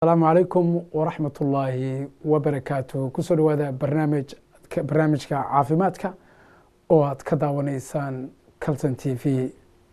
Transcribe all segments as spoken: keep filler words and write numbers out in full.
السلام عليكم ورحمة الله وبركاته. كسر هذا برنامج برنامج كعافيماتك أو كداونيسان كلتن تي في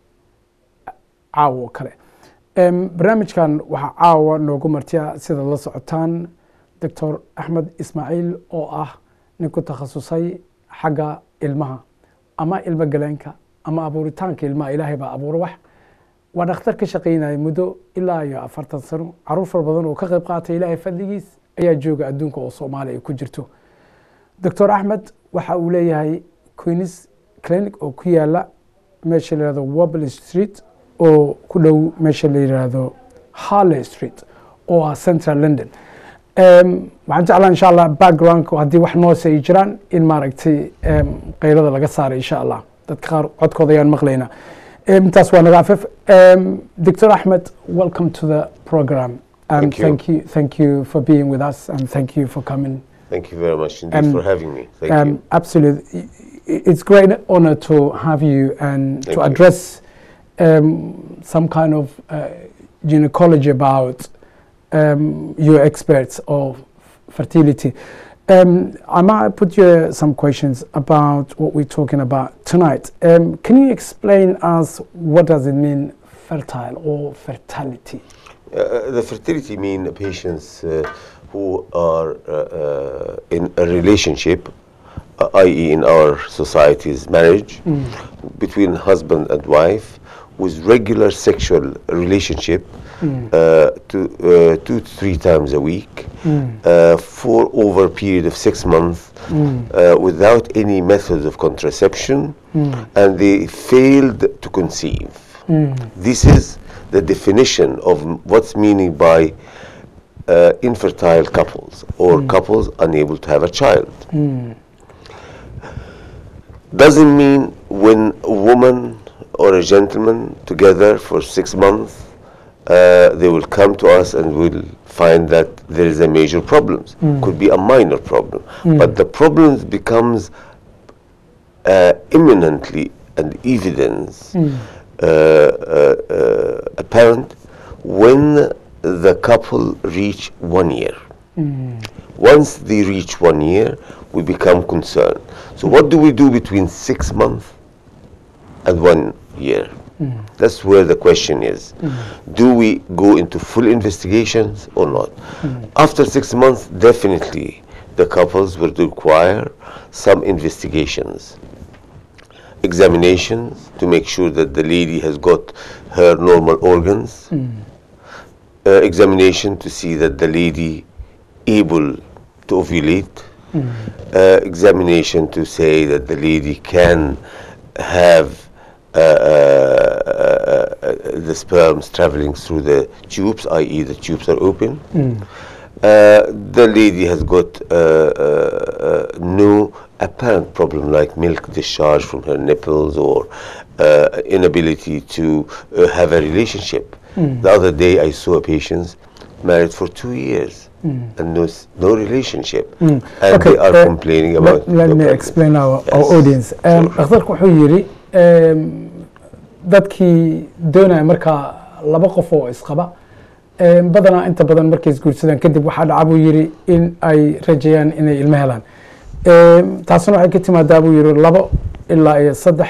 عاو كله. برنامج كان وعاو نوجو مرتيا سيد الله سعطان دكتور أحمد إسماعيل أو أه نكو تخصصي حاجة علمها أما علم جلانك أما أبوريتانك علم إلهي بأبور وح ونختار كشقينا مدو إلا يا أفرتن سنو عروف ربضان وكغيب قاطع إلهي فديس أي جوجا أدونك وصومالي كجرتو دكتور أحمد وحاولي هاي كوينز كلينيك أو كيالا ماشي لهذا وابل ستريت أو كله ماشي لهذا هارلي ستريت أو سنترال لندن. waxaan jeclaa insha allah backgroundka haddii wax noo soo jiraan in maaragtay qaylada laga saaray insha allah dadka qaar codkooda ayaan maqlaynaa intaas waa naga afif. Doctor Ahmed, welcome to the program and thank you. thank you thank you for being with us and thank you for coming. Thank you very much indeed um, for having me. Thank um, you. Absolutely, it's great honor to have you and thank to address um, some kind of uh, gynecology about Um, your experts of fertility. Um, I might put you some questions about what we're talking about tonight. Um, can you explain us what does it mean fertile or fertility? Uh, the fertility mean patients uh, who are uh, uh, in a relationship, uh, that is in our society's marriage, mm. between husband and wife with regular sexual relationship Mm. Uh, to, uh, two to three times a week mm. uh, for over a period of six months mm. uh, without any methods of contraception mm. and they failed to conceive. Mm. This is the definition of what's meaning by uh, infertile couples or mm. couples unable to have a child. Mm. Doesn't mean when a woman or a gentleman together for six months Uh, they will come to us and will find that there is a major problem. Mm. Could be a minor problem, mm. but the problem becomes uh, imminently and evidence mm. uh, uh, uh, apparent when the couple reach one year. Mm. Once they reach one year, we become concerned. So what do we do between six months and one year? Mm. That's where the question is. Mm. Do we go into full investigations or not? Mm. After six months, definitely the couples will require some investigations, examinations to make sure that the lady has got her normal organs, mm. uh, examination to see that the lady able to ovulate, mm. uh, examination to say that the lady can have Uh, uh, uh, the sperms traveling through the tubes, that is the tubes are open. Mm. Uh, the lady has got uh, uh, uh, no apparent problem like milk discharge from her nipples or uh, inability to uh, have a relationship. Mm. The other day I saw a patient married for two years mm. and no, no relationship mm. and okay. they are uh, complaining about let, let me explain our, yes. our audience. Um, dadkii doonaya markaa laba qof oo isqaba badanaa inta badan markay isguursadaan kadib waxaa dhaca buu yiri in ay rajayaan inay ilmo helaan taasna waxay ka timaadaa buu yiri labo ilaa iyo saddex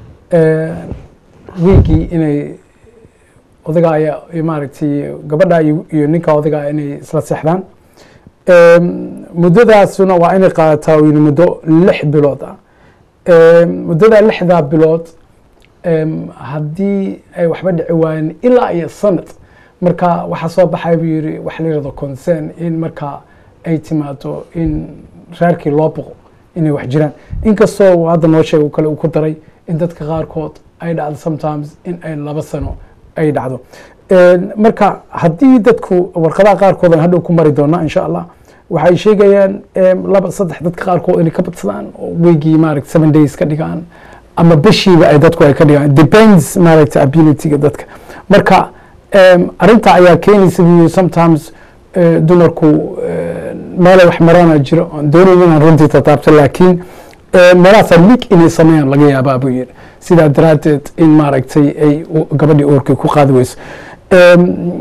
wiigii inay odaga ay maaragtay gabadha iyo ninka odaga inay isla seexdaan muddadaasuna waa inay qaadataa muddo lix bilood ah muddada lixdaa bilood haddii ay waxba dhici waayeen ilaa iyo sanad marka waxaa soo baxay buu yiri wax la yiraahdo concern in marka ay timaado in reerkii loo boqo inay wax jiraan inkastoo hadda noo sheego kale uu ku daray in dadka qaarkood ay dhacdo sometimes in ay laba sano ay dhacdo marka haddii dadku warqadaha qaarkoodan hadhow ku mari doona insha allah waxay sheegayaan laba saddex dadka qaarkood inay ka badsadaan oo weygii maaragtay seven days ka dhigaan ama bishiiba ay dadku ay ka dhigaan depends maaragtay ability-ga dadka marka arinta ayaa keenaysa sometimes dumarku meel wax marana jiro doonayaan inaan runtii taabto laakiin meelahaas leak inay sameeyaan laga yaabaa buu yiri sidaa daraadeed in maaragtay ay gabadhii uurkii ku qaadi weyso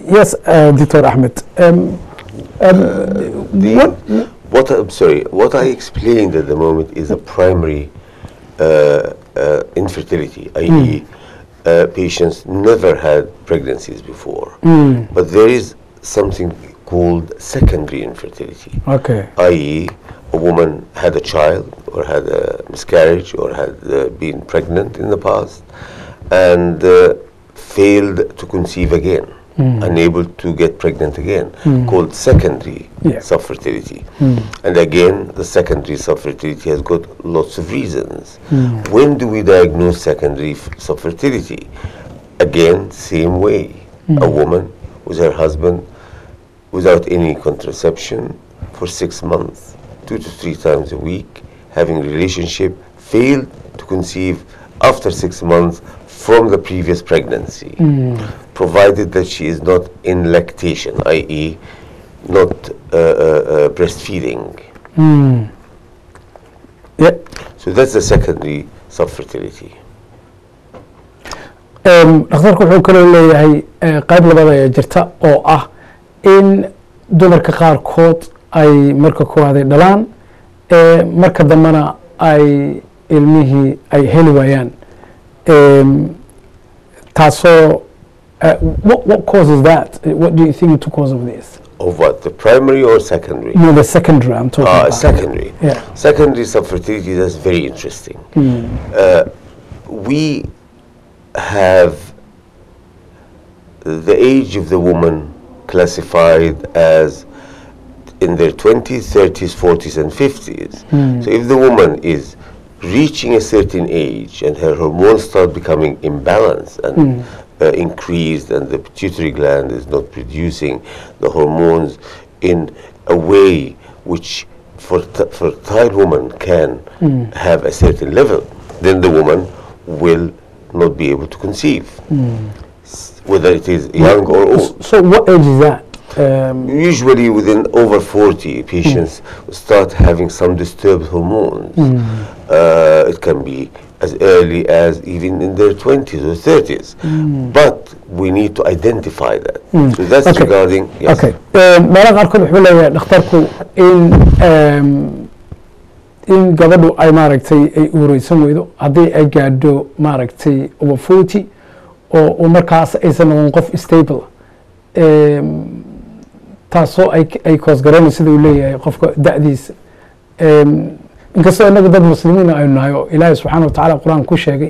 yes, uh, Doctor Ahmed. Um, um, The, what, what I'm sorry, what I explained at the moment is a primary uh, uh, infertility, that is, uh, patients never had pregnancies before, but there is something called secondary infertility, okay. that is, a woman had a child or had a miscarriage or had uh, been pregnant in the past and uh, failed to conceive again, unable to get pregnant again, called secondary Yeah. subfertility. And again, the secondary subfertility has got lots of reasons. When do we diagnose secondary f- subfertility? Again, same way. A woman with her husband without any contraception for six months, two to three times a week, having relationship, failed to conceive after six months from the previous pregnancy, provided that she is not in lactation, that is, not uh, uh, uh, breastfeeding. Yeah. So that's the secondary subfertility. Um, dhakhtarku wuxuu kaloo leeyahay eh, qayb labaad ayaa jirta oo ah in dumarka qaarkood ay marka koowaad ay dhalaan eh, marka dambena ay ilmihii ay heli waayaan. Um, taasoo uh, what, what causes that? What do you think to cause of this? Of what? The primary or secondary? No, the secondary I'm talking Ah, about. secondary. Yeah. Secondary subfertility, that's very interesting. Uh, we have the age of the woman classified as in their twenties, thirties, forties, and fifties. So if the woman is reaching a certain age and her hormones start becoming imbalanced and uh, increased, and the pituitary gland is not producing the hormones in a way which for t- fertile woman can have a certain level, then the woman will not be able to conceive, S- whether it is young or old. So what age is that? Um, Usually within over forty, patients start having some disturbed hormones. Uh, it can be as early as even in their twenties or thirties. But we need to identify that. So that's Okay. regarding, yes. okay. Um, meelaha qaarkood wuxuu leeyahay dhakhtarku in um, in gabadhu ay maaragtay ay uureysan weydo haddii ay gaadho maaragtay over forty oo oo markaas aysan noqon qof stable um, taasoo ay ay koosgareynay sida uu leeyahay qofka da'diisa. Um, inkastoo inagu dad muslimiin aynu nahay oo ilaahay subxaana watacaala qur-aan ku sheegay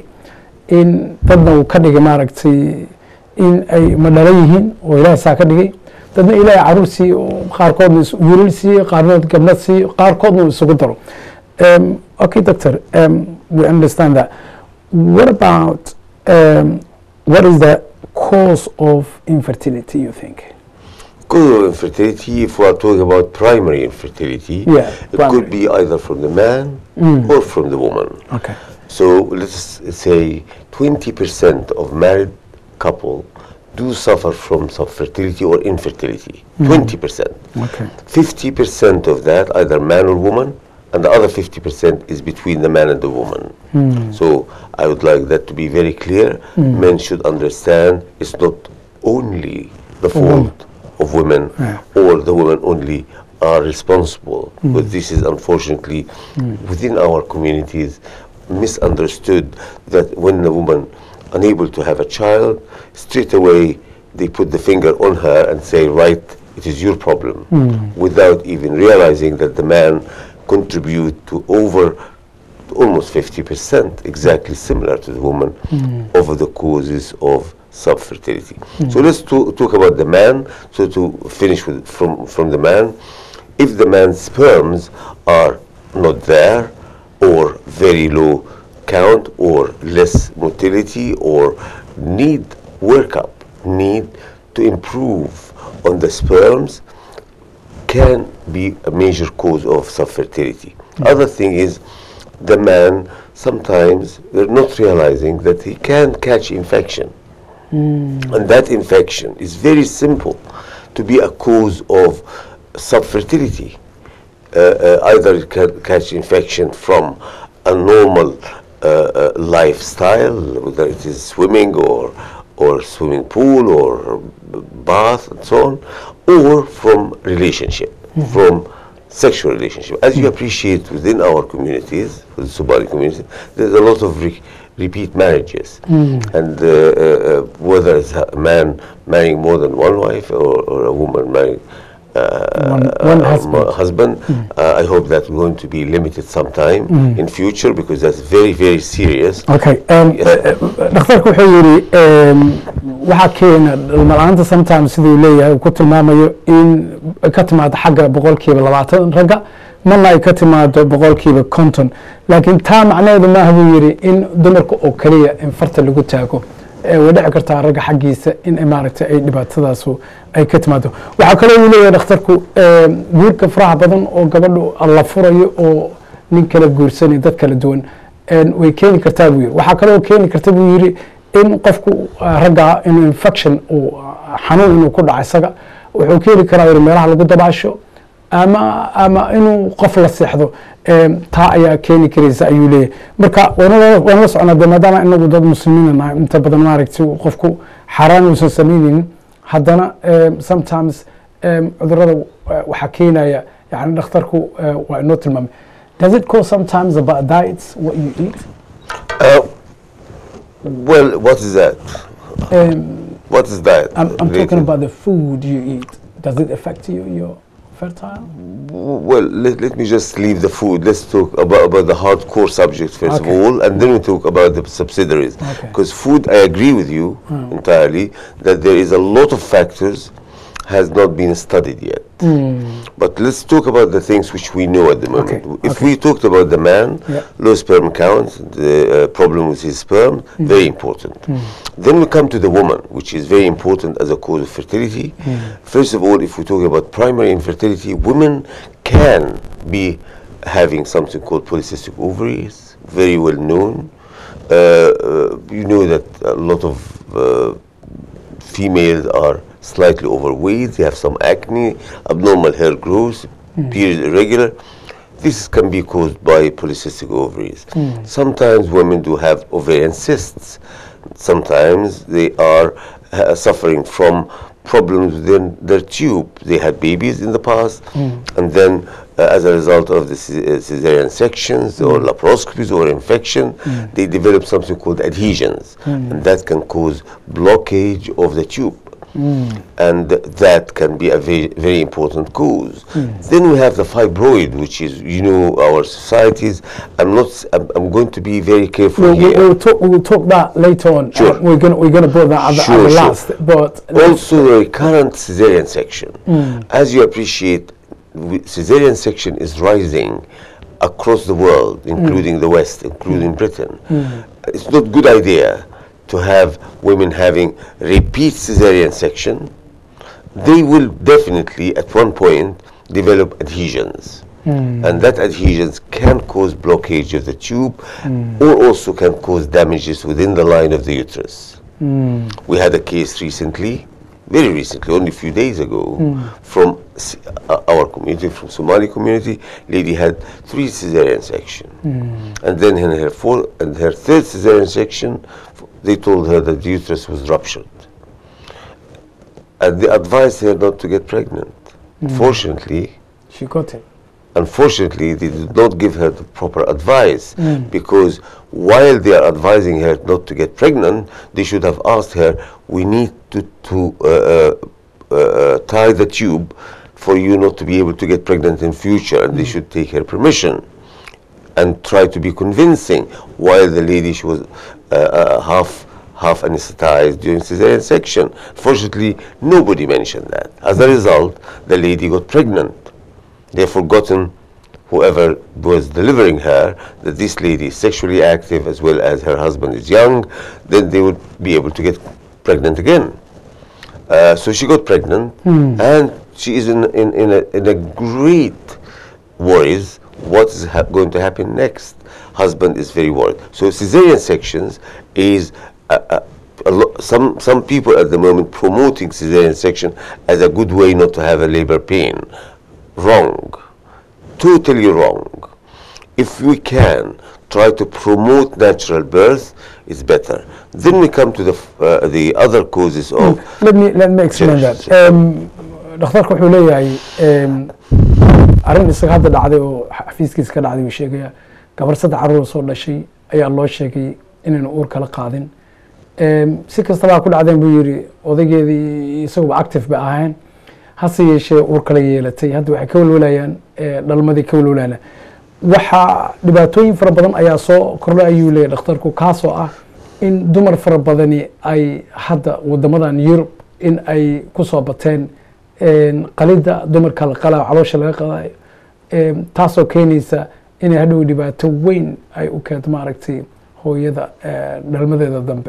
in dadna uu ka dhigay maaragtay in ay madhalan yihiin oo ilaahay saa ka dhigay, dadna ilaahay caruur siiye oo qaarkoodna is- wiilal siiye, qaarkood gabdhad siiye, qaarkoodna uu isugu daro. Um, okay, doctor, um, we understand that. What about um, what is the cause of infertility, you think? Cause of infertility, if we are talking about primary infertility, Yeah, it primary. could be either from the man or from the woman. Okay. So let's say twenty percent of married couple do suffer from subfertility or infertility. twenty percent. Okay. fifty percent of that, either man or woman, and the other fifty percent is between the man and the woman. So I would like that to be very clear. Men should understand it's not only the fault of women Yeah. or the women only are responsible. But this is unfortunately within our communities misunderstood, that when the woman unable to have a child, straight away they put the finger on her and say, right, it is your problem, without even realizing that the man contribute to over almost fifty percent, exactly similar to the woman, of the causes of subfertility. So let's to, talk about the man. So to finish with from, from the man, if the man's sperms are not there, or very low count, or less motility, or need workup, need to improve on the sperms, can be a major cause of subfertility. Other thing is, the man sometimes they're not realizing that he can catch infection, and that infection is very simple to be a cause of subfertility. Uh, uh, either it can catch infection from a normal uh, uh, lifestyle, whether it is swimming or or swimming pool or bath and so on, or from relationship, mm-hmm. from sexual relationship. As you appreciate within our communities, the Somali community, there's a lot of re repeat marriages. Mm. And uh, uh, whether it's a man marrying more than one wife or, or a woman marrying uh, one, one uh, husband, husband mm. uh, I hope that's going to be limited sometime mm. in future, because that's very, very serious. Okay. Um, yes. Doctor Kuhayuri, waxaa keena dhalmalaanta sometimes siduu leeyahay uu ku tilmaamayo in ka timaado xagga boqolkiiba labaatan ragga, marna ay ka timaado boqolkiiba konton, laakiin taa macnaheedu maaha buu yidhi in dumarka oo kaliya in farta lagu taago. way dhici kartaa ragga xaggiisa in maaragtay ay dhibaatadaas ay ka timaado. waxaa kaloo uu leeyahay dhakhtarku guurka faraha badan oo gabadhu la furayo oo nin kala guursanay dad kala duwan way keeni kartaa buu yidhi. waxaa kaloo keeni karta buu yidhi in qofku ragga in infection uu xanuun inuu ku dhaco isaga wuxuu keeni karaa in meelaha lagu dabaasho ama ama inuu qof la seexdo taa ayaa keeni karaysa ayuu leeyahay. marka waan la soconaa de maadaama inagu dad muslimiin nahay inta badan maaragtay qofku xaraan uusan samaynin haddana sometimes cudurrada waxaa keenaya yani dhakhtarku waa inoo tilmaamay. Does it cause sometimes about diets what you eat? Uh, well, what is that? Um, what is that? I'm, I'm talking about the food you eat. Does it affect you, your fertile? Well, let, let me just leave the food. Let's talk about, about the hardcore subject first okay. of all, and then we talk about the subsidiaries. Because okay. food, I agree with you mm. entirely, that there is a lot of factors has not been studied yet. Mm. But let's talk about the things which we know at the moment. Okay. If okay. we talked about the man, yeah. low sperm count, the uh, problem with his sperm, mm. very important. Mm. Then we come to the woman, which is very important as a cause of fertility. Mm. First of all, if we talk about primary infertility, women can be having something called polycystic ovaries, very well known. Uh, uh, you know that a lot of uh, females are slightly overweight, they have some acne, abnormal hair growth, mm. period irregular. This can be caused by polycystic ovaries. Mm. Sometimes women do have ovarian cysts. Sometimes they are uh, suffering from problems within their tube. They had babies in the past, mm. and then uh, as a result of the cesarean sections mm. or laparoscopies or infection, mm. they develop something called adhesions, mm. and that can cause blockage of the tube. Mm. And that can be a very, very important cause. Mm. Then we have the fibroid, which is, you know, our societies. I'm not. I'm, I'm going to be very careful we'll, here. We'll talk. We'll talk that later on. Sure. Uh, we're gonna we're gonna put that at the, sure, at the sure. last. But also the recurrent cesarean section. Mm. As you appreciate, cesarean section is rising across the world, including mm. the West, including mm. Britain. Mm. It's not a good idea to have women having repeat cesarean section. They will definitely at one point develop adhesions, mm. and that adhesions can cause blockage of the tube, mm. or also can cause damages within the line of the uterus. Mm. We had a case recently, very recently, only a few days ago, mm. from uh, our community, from Somali community. Lady had three cesarean section, mm. and then in her fourth and her third cesarean section, they told her that the uterus was ruptured, and they advised her not to get pregnant. Mm. Unfortunately, she got it. Unfortunately, they did not give her the proper advice, mm. because while they are advising her not to get pregnant, they should have asked her, we need to, to uh, uh, uh, tie the tube for you not to be able to get pregnant in future, and mm. they should take her permission and try to be convincing, while the lady, she was uh, uh, half half anesthetized during cesarean section. Fortunately, nobody mentioned that. As a result, the lady got pregnant. They've forgotten, whoever was delivering her, that this lady is sexually active as well as her husband is young. Then they would be able to get pregnant again. Uh, so she got pregnant, mm. and she is in, in, in, a, in a great worries. What is ha going to happen next? Husband is very worried. So cesarean sections is a, a, a lo some some people at the moment promoting cesarean section as a good way not to have a labor pain. Wrong, totally wrong. If we can try to promote natural birth, is better. Then we come to the f- uh, the other causes of let me let me explain that. Um, dhakhtarku wuxuu leeyahay um, arrin isaga hadda dhacday oo xafiiskiisa ka dhacday uu sheegaya gabar saddex caruur soo dhashay ayaa loo sheegay inaynu uur kala qaadin. Um, si kastaba ku dhacdeen buu yiri odaygeedii isaguba active ba ahayn hase yeeshee uur kala yeelatay hadda waxay ka walwalayaan dhalmadii ka walwalayaan waxa dhibaatooyin fara badan ayaa soo kordhay ayuu leeyahay dhakhtarku kaasoo ah in dumar fara badani ay hadda wadamadan Yurub in ay ku soo bateen qalida dumarka la qalaa caloosha laga qaday taasoo keenaysa inay hadhow dhibaato weyn ay u keento maaragtay hooyada dhalmadeeda dambe.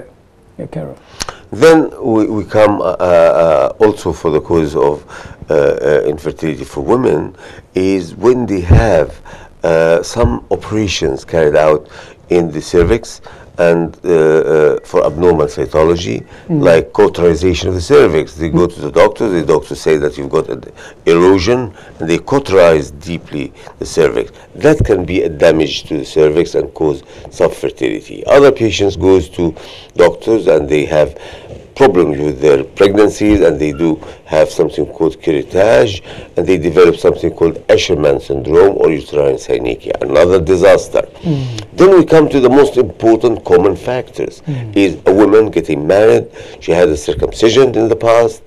Then we, we come uh, uh, also for the cause of uh, uh, infertility for women is when they have uh, some operations carried out in the cervix and uh, uh, for abnormal cytology, mm. like cauterization of the cervix. They go to the doctor, the doctor say that you've got an erosion, and they cauterize deeply the cervix. That can be a damage to the cervix and cause subfertility. Other patients goes to doctors and they have problems with their pregnancies and they do have something called curettage and they develop something called Escherman syndrome or uterine synechia, another disaster. Mm. Then we come to the most important common factors. Mm. Is a woman getting married, she had a circumcision in the past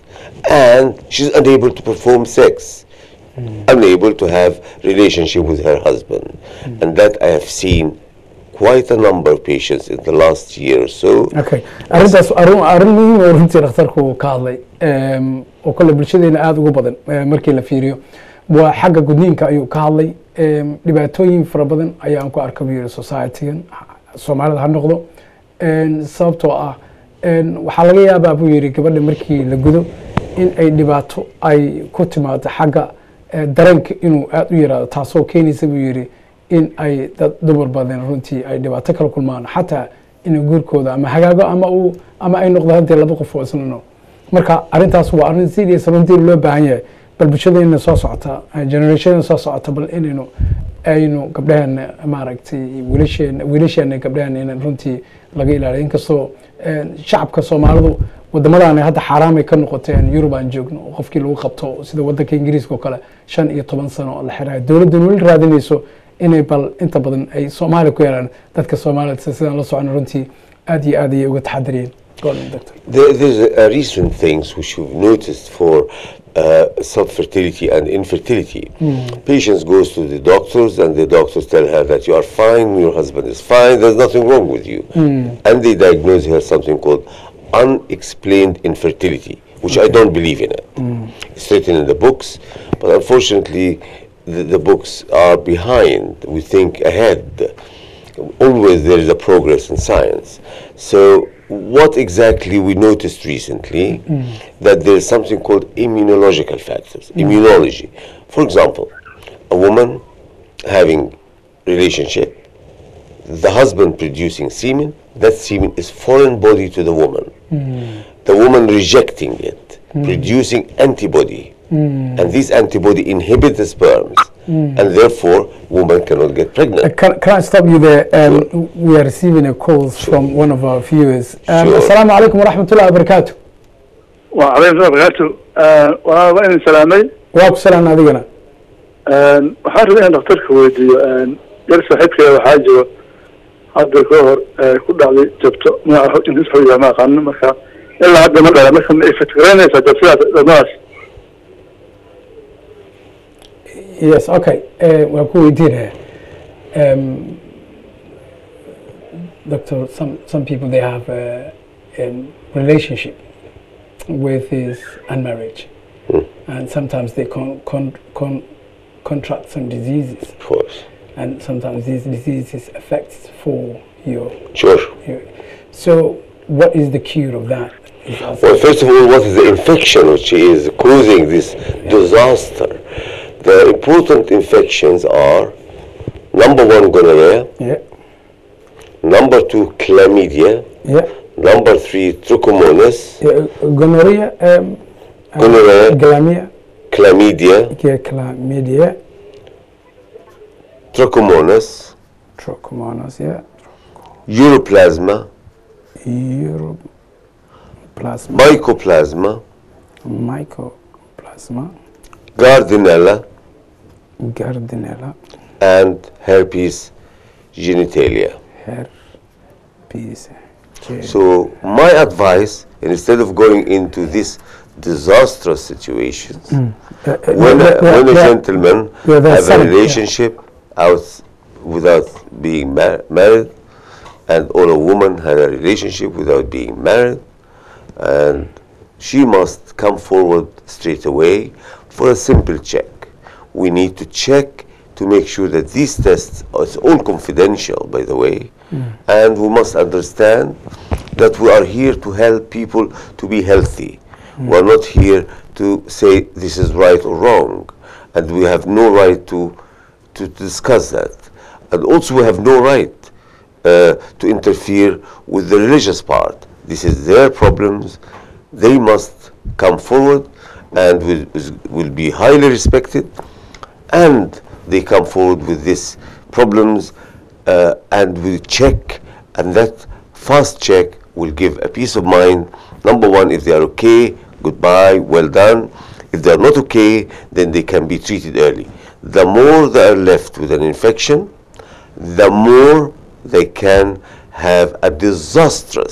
and she's unable to perform sex, mm. unable to have relationship with her husband. Mm. And that I have seen quite a number of patients in the last year or so. Okay. Arintaas arrin arrin muhiim oo runtii dhakhtarku ka hadlay um oo kala bulshadeena aad ugu badan markii la fiiriyo waa xagga gudniinka ayuu ka hadlay um dhibaatooyin fara badan ayaan ku arkay society-gan Soomaalida ha noqdo een sababtoo ah een waxa laga yaabaa buu yiri gabadha markii la gudo in ay dhibaato ay ku timaado xagga dareenka inuu aad u yiraahdo taasoo keenaysa buu yiri in ay dad dumar badan runtii ay dhibaato kala kulmaan xataa in guurkooda ama hagaago ama uu ama ay noqdo hadii laba qof oo isla marka arintaas waa arin serious runtii loo baahan yahay bal bulshada soo socota generation soo socota bal inaynu aynu gabdhahan maaragtay wiilasheen wiilasheen gabdhahan in runtii laga ilaaliyo inkastoo shacabka Soomaalidu wadamadan hadda xaraam ay ka noqoteen Yurub aan joogno qofkii lagu qabto sida wadanka Ingiriiska oo kale shan iyo toban sano la xirayo dawladdu wali raadinayso inay bal inta badan ay Soomaali ku yeelan dadka Soomaalida sidaan la socon runtii aad iyo aad ay uga taxadireen. There, there's a, a recent things which we've noticed for uh, subfertility and infertility. Mm. Patients goes to the doctors and the doctors tell her that you are fine, your husband is fine, there's nothing wrong with you. Mm. And they diagnose her something called unexplained infertility, which okay. I don't believe in it. Mm. It's written in the books, but unfortunately the, the books are behind. We think ahead. Always there is a progress in science. So what exactly we noticed recently, mm. that there is something called immunological factors, mm. immunology. For example, a woman having relationship, the husband producing semen, that semen is foreign body to the woman. Mm. The woman rejecting it, mm. producing antibody, mm. and this antibody inhibit the sperms, mm. and therefore woman cannot get pregnant. Uh, can, can I stop you there? Um, sure. We are receiving a call sure. from one of our viewers. Um, sure. Assalamu alaikum wa rahmatullahi wa barakatuh. Wa alaikum wa barakatuh. Wa wa in salaamay. Wa ku salaam adigana. Een waxaan rabaa in dhakhtarka weydiiyo een yar saaxiibkay waxa jiro hadda ka hor ku dhacday jabto magaca in isxooga ma aqaan marka ilaa hadda ma dhala marka ay fikranaysa jabtada damaas. Yes, okay. Uh, well, cool idea. Um, Doctor, some some people they have a, a relationship with his unmarried, mm. and sometimes they con, con, con, contract some diseases. Of course. And sometimes these diseases affect for your. Sure. Your, so, what is the cure of that? Well, first of all, what is the infection which is causing this yeah. disaster? The important infections are number one, gonorrhea. Yeah. Number two, chlamydia. Yeah. Number three, trichomonas. Yeah, gonorrhea. Um, gonorrhea. Chlamydia. Chlamydia. Yeah, chlamydia. Trichomonas. Trichomonas. Yeah. Uroplasma. Uroplasma, Mycoplasma, Mycoplasma, Gardnerella, Gardnerella, and herpes genitalia. herpes. So my advice, instead of going into this disastrous situations, Uh, uh, when a, yeah, when a yeah. gentleman Yeah, that's have a something, yeah. relationship out without being mar- married, and or a woman had a relationship without being married, and she must come forward straight away for a simple check. We need to check to make sure that these tests, it's all confidential, by the way, and we must understand that we are here to help people to be healthy. We are not here to say this is right or wrong, and we have no right to to discuss that. And also we have no right uh, to interfere with the religious part. This is their problems. They must come forward and will, will be highly respected, and they come forward with these problems uh, and we check, and that fast check will give a peace of mind. Number one, if they are okay, goodbye, well done. If they are not okay, then they can be treated early. The more they are left with an infection, the more they can have a disastrous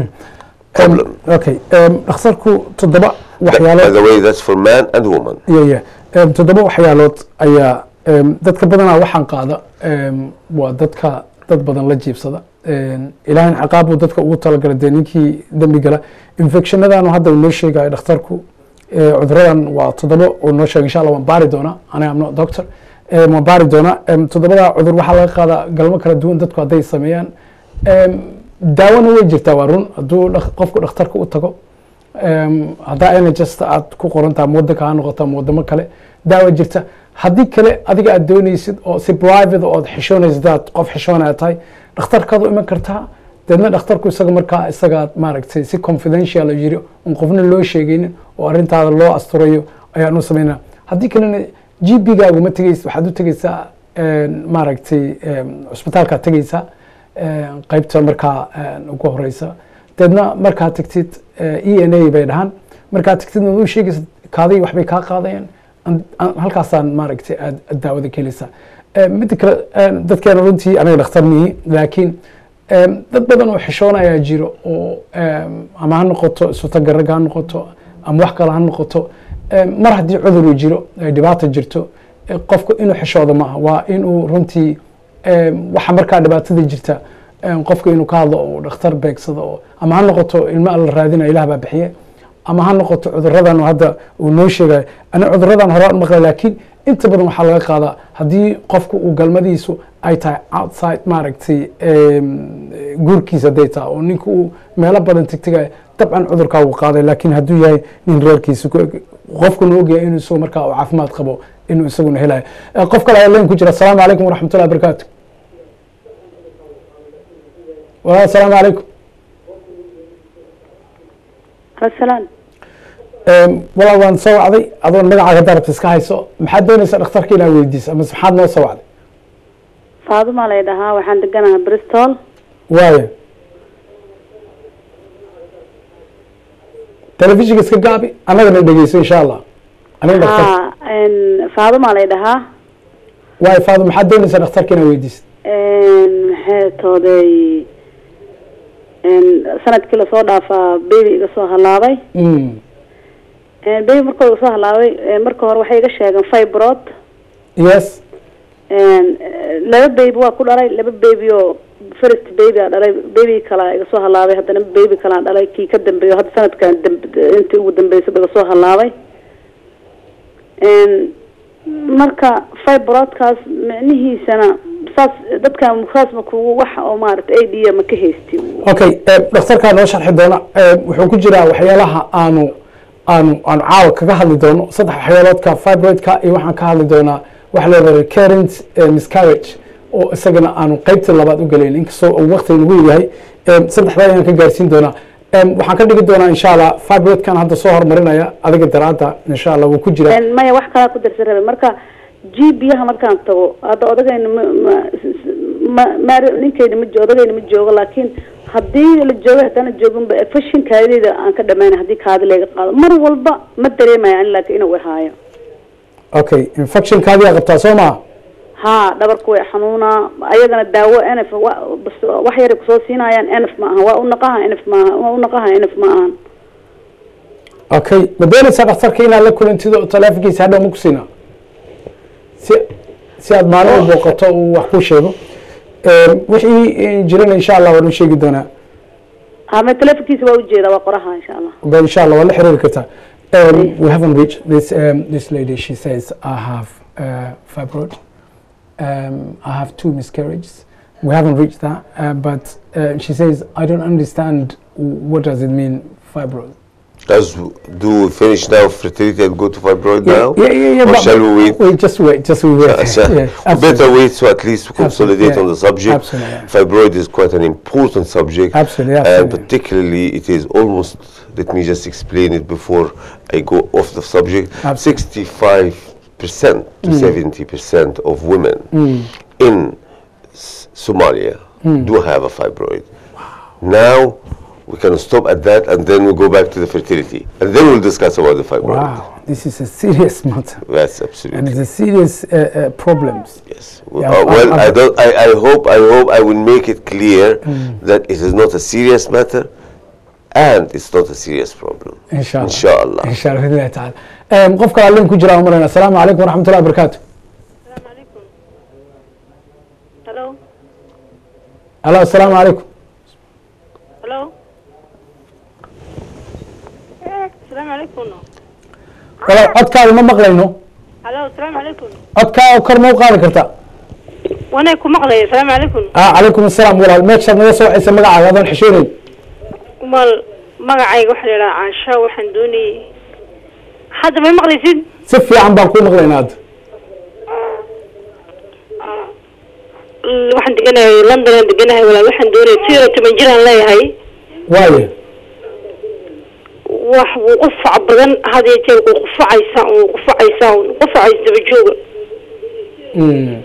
problem. Okay, um, dhakhtarku toddoba By the waxyaalood way, that's for man and woman. yeah, yeah. Um, toddoba waxyaalood ayaa um, dadka badanaa waxaan qaada um, waa dadka dad badan la jiibsada um, ilaahin ciqaab buu dadka ugu talagalay dee ninkii dembi gala infectionadanu hadda uu noo sheegayo dhakhtarku eh, cuduradan waa toddoba uu noo sheegay insha allah waan baari doonaa aniga am not doctor um, waan baari doonaa um, toddobada cudur waxaa laga qaadaa galmo kala duwan dadku hadday sameeyaan um, daawona way jirtaa waa run hadduu dhak- qofku dhakhtarka u tago um, haddaa n h s aad ku qorantaa ama wadanka ha noqoto ama wadamo kale daawa jirta haddii kale adiga aad doonaysid oo si private ood xishoonaysid aad qof xishoonaya tahay dhakhtarkaad u iman kartaa deedna dhakhtarku isaga markaa isagaa maaragtay si confidential oo yiri on qofna loo sheegaynin oo arrintaada loo asturayo ayaan u samaynaa haddii kalena g p gaagu ma tegaysid waxaad u tegaysaa een, maaragtay een, cusbitaalkaad tegaysaa een, qaybta markaa een, ugu horeysa deedna markaad tagtid e n a bay dhahaan markaad tagtidna u sheegaysid kaaday waxbay kaa qaadayaan an- an- halkaasaan maaragtay aad aad daawada ka helaysaa Eh, midda kale eh, dadkeena runtii aniga dhakhtar mihi laakiin eh, dad badan oo xishoonayaa jiro oo eh, ama ha noqoto isutaga ragga ha noqoto ama wax kale ha noqoto eh, mar haddii cudur uu jiro ay dhibaata jirto eh, qofku inuu xishoodo maaha waa inuu runtii eh, waxa markaa dhibaatada jirta eh, qofku inuu ka hadlo oo dhakhtar beegsado oo ama ha noqoto ilmo alla raadina ilaah baa bixiye ama ha noqoto cuduradan oo hadda uu noo sheegayo ana cuduradan hore aan maqlay laakiin inta badan waxaa laga qaadaa haddii qofku uu galmadiisu ay tahay outside maaragtay em, guurkiisa hadday tahay oo ninka uu meelo badan tegtegaya dabcan cudurkaa wuu qaaday laakiin hadduu yahay nin reerkiisa ku eg qofkuna ogyahay inuu isagu markaa uu caafimaad qabo inuu isaguna helayo Eh, qof kale ayaa leen ku jira asalaamu calaykum waraxmatullahi wabarakaatu walaal asalaamu calaykum Assalam. Em, walaal waan soo wacday adoon magacaaga darabta iska hayso maxaad doonaysaa dhakhtarka inaad weydiiso ama maxaad noo soo wacday Faaduma la yidhaahaa waxaan deganahay Bristol. waayo telefishinka iska gaabi annagana dhegeyso insha allah aniga dhakhtar Ha, en Faaduma la yidhaahaa. waayo faado maxaad doonaysaa dhakhtarka inaad weydiiso En maxay tooday en sanadkii la soo dhaafaa baby iga soo halaabay. Mm, En baby markuu iga soo halaabay en marka hore waxay iga sheegeen fibroid. yes En eh, laba baby waa ku dhalay laba baby oo first baby aa dhalay baby kala iga soo halaabay haddana baby kala aan dhalay kii ka dambeeyo hadda sanadkan dambe intii ugu dambeysay iga soo halaabay. En marka fibroidkaas micnihiisana saas dadkan mukaas ma kugu wax oo maaragtay A D ma ka haystin. okay eh, dhakhtarkaa noo sharxi doona eh, wuxuu ku jiraa waxyaalaha aanu aanu aanu caawa kaga hadli doono saddex waxyaaloodka fibroidka iyo waxaan ka hadli doonaa waxa la yidhahda recurrent eh, miscarriage oo isagana aanu qaybta labaad u galayn inkastoo uu waqti nagu yahay eh, saddexdaa ayaan ka gaarsiin doonaa Em, waxaan ka dhigi doonaa insha allah fibroidkan hadda soo hormarinaya adiga daraada insha allah wuu ku jiraa En maya wax kala ku darsan rabay marka G P-yaha markaan tago hadda odagayna ma ma ma- ma ninkayna ma joogo odagayna ma joogo laakiin haddii la joogo haddana jooginba fashion kaadida aan ka dhamayn haddii kaadi laga qaado mar walba ma dareemaya ani laakiin inuu ihaayo okay infection kaadi aa qabtaa soo maa ها دبرك way xanuuna ayadana daawo NF wax yar ku soo siinayaan NF ma aha waa u naqaha NF ma aha waa u naqaha NF ma aha okay madana dhakhtarka ina la kulantido taleefankiisa hadda ma ku siina si si aad maalin booqato oo wax ku sheego ee wixii jirana insha Allah waan u sheegi doonaa ama taleefankiisa waa u jeeda waa qoraha insha Allah ba insha Allah wala xiriir kartaa um, we haven't reached this um, this lady she says I have uh, fibroid Um, I have two miscarriages. We haven't reached that, uh, but uh, she says, I don't understand what does it mean, fibroid. Does do we finish now fertility and go to fibroid Yeah, now? yeah, yeah, yeah. Or but shall we wait? Wait, just wait, just we wait. Uh, so yeah, better wait so at least we consolidate yeah. on the subject. Absolutely, yeah. Fibroid is quite an important subject. Absolutely, And absolutely. particularly it is almost, let me just explain it before I go off the subject. sixty-five percent to Mm. seventy percent of women Mm. in S- Somalia Mm. do have a fibroid. Now we can stop at that and then we'll go back to the fertility. And then we'll discuss about the fibroid. Wow, this is a serious matter. That's And absolutely. it's a serious uh, uh, problems. Yes. Well, Yeah, uh, well I- I- I, don't. I, I hope. I hope I will make it clear that it is not a serious matter, and it's not a serious problem. Inshallah. Inshallah. Inshallah, بإذن تعالى. Um, قفك على اللين كجرا عمرنا. السلام عليكم ورحمة الله وبركاته. السلام عليكم. هلو. الله السلام عليكم. هلو. السلام عليكم. ولا عدك ما مقلينه. هلو السلام عليكم. عدك وكر مو قال كرتا. وانا يكون مقلي السلام عليكم. آه عليكم السلام ولا المكشر نسوا اسم مقع هذا حشوري. مال مقعي وحلي لا عشاء وحندوني حد ما مقلي سيد. سفي عم بقول مقلينا هذا. waxaan deganahay London aan deganahay walaal waxaan doonay tiro toban jir aan leeyahay waaye wax uu qufac badan hadii jeer uu qufacaysa uu qufacaysa uu qufacaysa daba jooga mm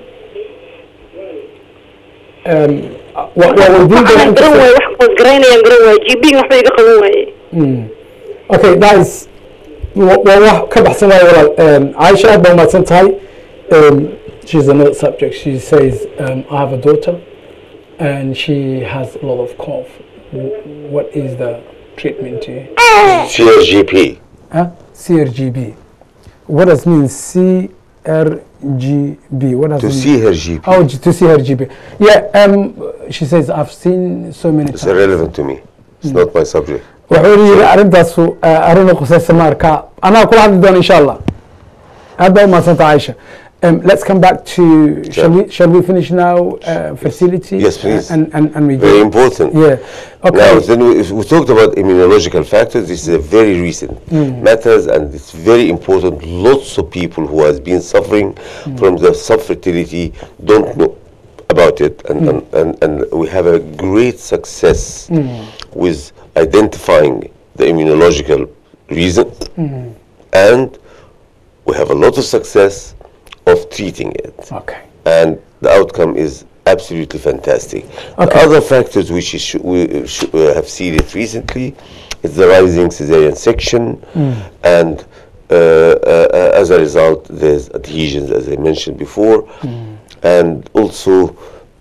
um wa wa wadin waxaan garan waay wax qoos garaynayaan garan waay G P waxba iga qaban waay mm okay guys wa wa ka baxsan waay walaal um Aisha aad baa mahadsan tahay um she's another subject. She says, um, I have a daughter and she has a lot of cough. W- what is the treatment to C R G P. huh? C R G B. What does mean C R G B? What does To it mean? see her G P. Oh, to see her G B. Yeah, um, she says, I've seen so many It's times. irrelevant to me. It's not my subject. wuxuu yiri arintaasu arrin qosaysa marka ana kula hadli doona insha Allah aad baa maasanta Aisha. Um, let's come back to Sure. shall we shall we finish now uh, fertility Yes, please. and and, and we Very go. important. Yeah. Okay. Now, then we, we talked about immunological factors. This is a very recent matters, and it's very important. Lots of people who has been suffering from the subfertility don't know about it, and, and, and, and we have a great success with identifying the immunological reasons, and we have a lot of success of treating it. Okay. And the outcome is absolutely fantastic. The Okay. other factors which is sh- we sh- uh, have seen it recently is the rising cesarean section, and uh, uh, as a result, there's adhesions, as I mentioned before, and also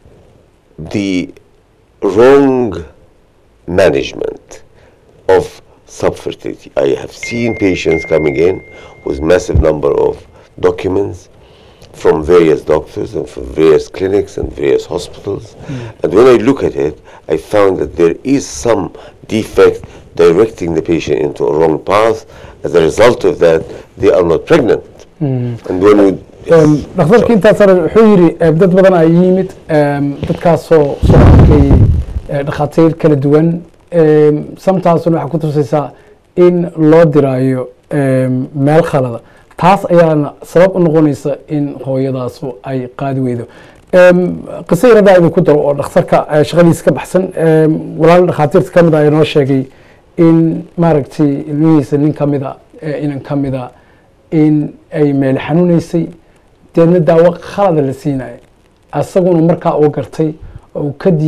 the wrong management of subfertility. I have seen patients coming in with massive number of documents from various doctors and from various clinics and various hospitals. And when I look at it, I found that there is some defect directing the patient into a wrong path. As a result of that, they are not pregnant. And when we Um, dhakhtarka intaas hore wuxuu yiri eh, dad badan ay yimid um, dadkaasoo soo arkay eh, dhakhaatiir kala duwan um, sometimes waxay ku tusaysaa in loo diraayo um, meel khalada taas ayaana sabab u noqonaysa in hooyadaasu ay qaadi weydo um, qiso yaradaa idinku daro oo dhakhtarka eh, shaqadiisa ka baxsan um, walaal dhakhaatiirta ka mid a inoo sheegay in maaragtay ilmihiisa nin ka mida eh, inan ka mida in ay meel xanuunaysay deedna daawo khalada la siinayo asaguna markaa uu gartay oo uu ka diiday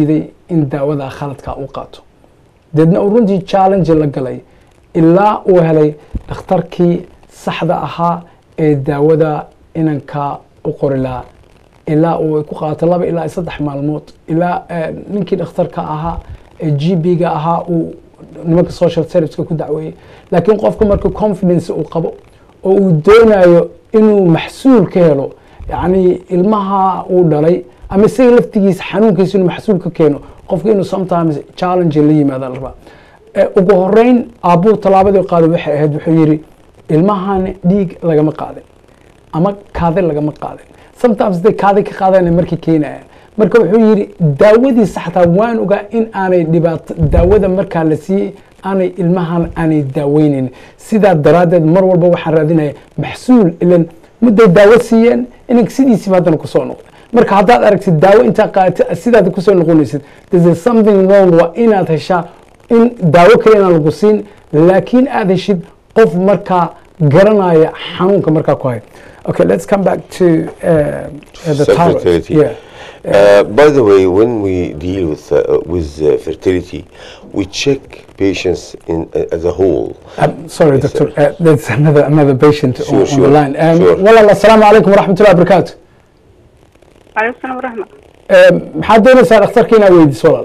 in daawada khaladka uu qaato deedna uu runtii challenge la galay ilaa uu helay dhakhtarkii saxda ahaa ee daawada inanka u qori lahaa ilaa uu ku qaato laba ilaa saddex maalmood ilaa ninkii dhakhtarka ahaa ee g b-ga ahaa uu nimanka social serviceka ku dacweeyey laakiin qofka marka confidence uu qabo oo uu doonayo inuu maxsuul ka helo yacni ilmaha uu dhalay ama isaga laftigiisa xanuunkiisa inuu maxsuul ka keeno qofka inuu sometimes challenge la yimaada la rabaa ugu horeyn aabbuu tallaabadii qaaday waxay ahayd wuxuu yidhi ilmahan dhiig lagama qaadin ama kaadi lagama qaadin sometimes day kaadi ka qaadana markii keenaya marka wuxuu yidhi daawadii saxtaa waan ogaa in aanay dhibaato daawada markaa la siiyey aanay ilmahan aanay daaweynin sidaa daraaddeed mar walba waxaan raadinaya maxsuul ilan mudday daawo siiyeen inanka sidiisiba haddana kusoo noqday marka haddaad aragtid daawo intaa qaadata sidaad kusoo noqonaysid this is something wrong waa inaad heshaa in daawo kale inaan lagu siin laakiin aad heshid qof markaa garanaya xanuunka markaa ku hay okay let's come back to uh, the fertility. yeah Uh, by the way, when we deal with uh, with uh, fertility, we check patients in uh, as a whole. Um, sorry, Yes, doctor. sir. Uh, there's another another patient Sure, on, sure, on the line. Um, sure. Wallah, assalamu alaikum wa rahmatullahi wa barakatuh. عليكم السلام ورحمة. Um, maxaad doonaysaa dhakhtarka inaad weydiiso walaal?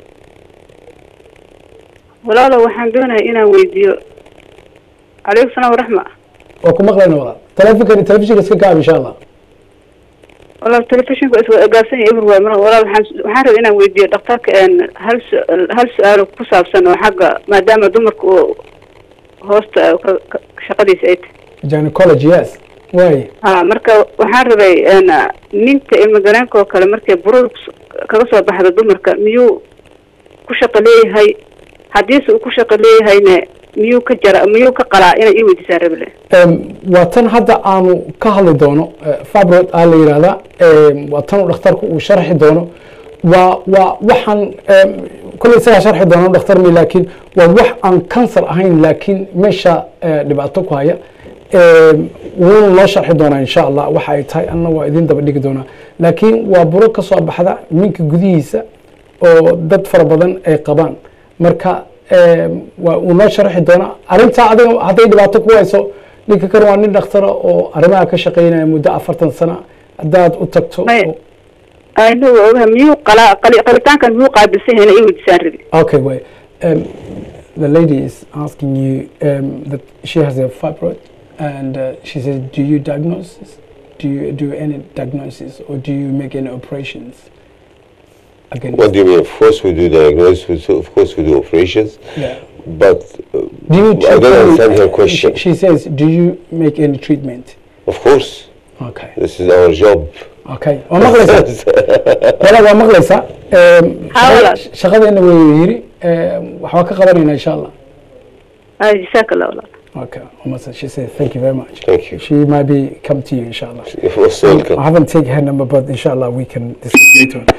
walaalo waxaan doonayaa inaan weydiiyo. عليكم السلام ورحمة. Waa ku maqlayna walaal. Telefonkani telefishinka iska gaab insha Allah. walaal telefishinka is gaarsan yahay everywhere mar walaal waxaan waxaan rabaa inaan weydiiyo dhakhtarka een hal hal su'aal ku saabsan oo xagga maadaama dumarku uu hoosta shaqadiisa ay tahay. Gynecology, yes. Way. ha marka waxaan rabay een ninka ilma galeenka oo kale markay burur kaga soo baxdo dumarka miyuu ku shaqo leeyahay haddii uu ku shaqo leeyahayna miyuu ka jara miyuu ka qalaa inay ii weydiisaan rabile Um, waa tan hadda aanu ka hadli doono uh, fibroid aa la yidhaahdaa um, waa tan uu dhakhtarku uu sharxi doono waa waa waxaan um, kolley isagaa sharxi doono dhakhtar mi laakiin waa wax aan cancer ahayn laakiin meesha uh, dhibaato ku haya um, wuuna loo sharxi doonaa insha allah waxa ay tahay anna waa idin daba dhigi doonaa laakiin waa buro ka soo baxda minka gudihiisa oo dad fara badan ay qabaan marka waa uu noo sharxi doonaa arrintaa adiga hadday dhibaato ku hayso ninka kan waa nin dhakhtara oo arrimaha ka shaqeynaya muddo afartan sana haddaad u tagto aynu ogahay miyuu qalaa qalitaankan miyuu qaabilsan yahay inay ii weydiisaan rabi okay way um, the lady is asking you um, that she has a fibroid and uh, she says do you diagnose do you do any diagnosis or do you make any operations against What do you mean? Of course we do diagnosis, we do- of course we do operations, yeah. but uh, Do you I treat don't any- understand her question. She, she says, do you make any treatment? Of course, Okay. this is our job. Okay. waa maqlaysaa wala waa maqlaysaa Em, Haa, walaal. shaqa- shaqadeena way yiri em, waxbaa ka qabanayna insha allah jazaaka allah walaal okay almost she said thank you very much Thank you. she might be come to you inshallah You're most welcome. I haven't taken her number but inshallah we can discuss later on.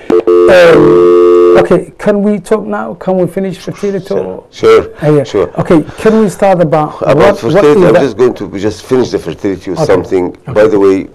Um, okay can we talk now can we finish fertility or Sure, Ah, yeah. sure. Okay, can we start about About what, what fertility, is I'm that? just going to just finish the fertility with Okay. something. By the way,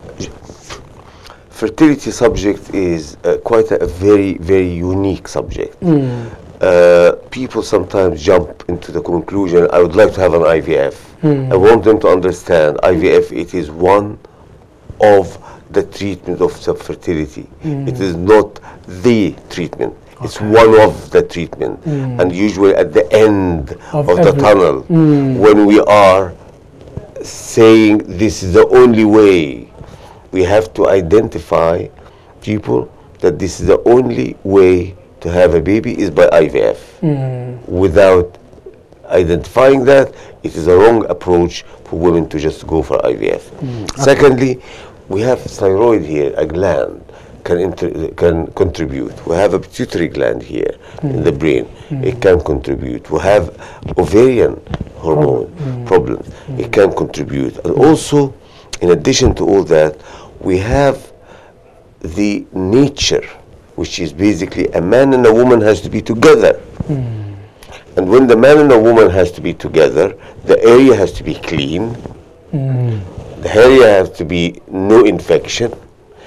fertility subject is uh, quite a, a very, very unique subject. Uh, people sometimes jump into the conclusion, I would like to have an I V F. I want them to understand I V F, it is one of the treatment of fertility. It is not the treatment. It's one of the treatment. And usually at the end Of of, the every- tunnel, when we are saying this is the only way, we have to identify people that this is the only way to have a baby is by I V F. Without identifying that, it is a wrong approach for women to just go for I V F. Secondly, we have thyroid here, a gland can inter- can contribute. We have a pituitary gland here in the brain. It can contribute. We have ovarian hormone problems. It can contribute. And also, in addition to all that, we have the nature, which is basically a man and a woman has to be together. And when the man and the woman has to be together, the area has to be clean. The area has to be no infection.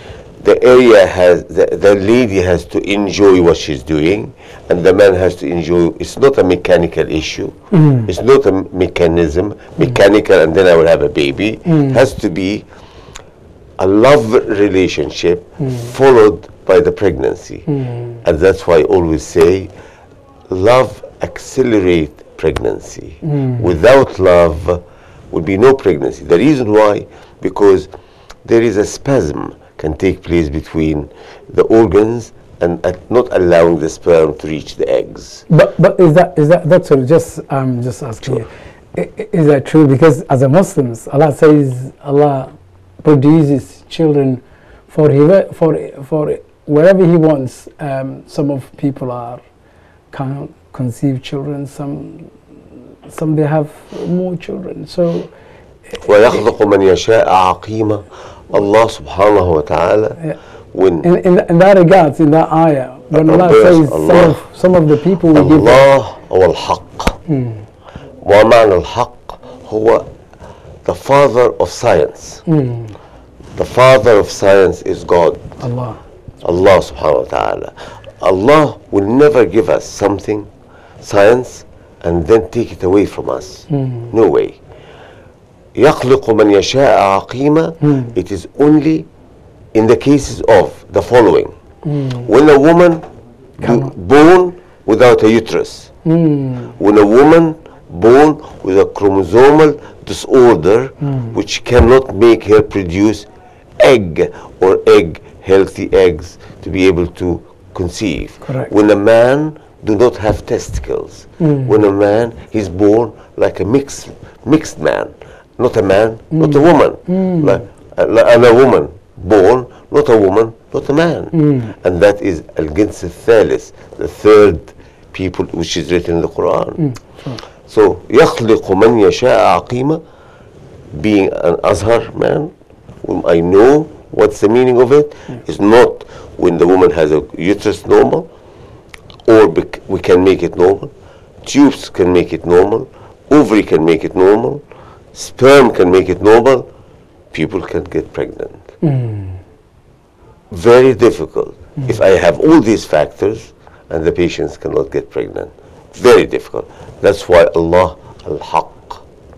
the area has, the, the lady has to enjoy what she's doing, and the man has to enjoy. It's not a mechanical issue. Mm. It's not a mechanism, mechanical, and then I will have a baby. Mm. It has to be a love relationship mm. followed by the pregnancy. Mm. And that's why I always say, love accelerate pregnancy. Mm. Without love, would be no pregnancy. The reason why, because there is a spasm can take place between the organs and uh, not allowing the sperm to reach the eggs. But but is that is that doctor? Just um just asking you, i- i- is that true? Because as a Muslims, Allah says Allah produces children for he for for wherever He wants. Um, some of people are can't conceive children. Some some they have more children. So. ويخلق من يشاء عقيما. Allah subhanahu wa ta'ala, Yeah. when In, in, in that regards, in that ayah, when Allah Allah says Allah. some of, some of the people will give Allah هو الحق. ومعنى الحق هو the father of science. The father of science is God. Allah. Allah subhanahu wa ta'ala. Allah will never give us something, science, and then take it away from us. No way. يخلق من يشاء عقيما. It is only in the cases of the following. When a woman b- born without a uterus, when a woman born with a chromosomal disorder which cannot make her produce egg or egg, healthy eggs to be able to conceive. Correct. When a man do not have testicles, when a man is born like a mixed mixed man, not a man, not a woman, like, uh, like- and a woman born, not a woman, not a man, and that is al-Jins al-Thalith, the third people which is written in the Quran. So يخلق من يشاء عقيما, being an Azhar man, whom I know what's the meaning of it, is not when the woman has a uterus normal, or bec- we can make it normal, tubes can make it normal, ovary can make it normal, sperm can make it normal, people can get pregnant. Very difficult. If I have all these factors and the patients cannot get pregnant, very difficult. That's why Allah al-Haq.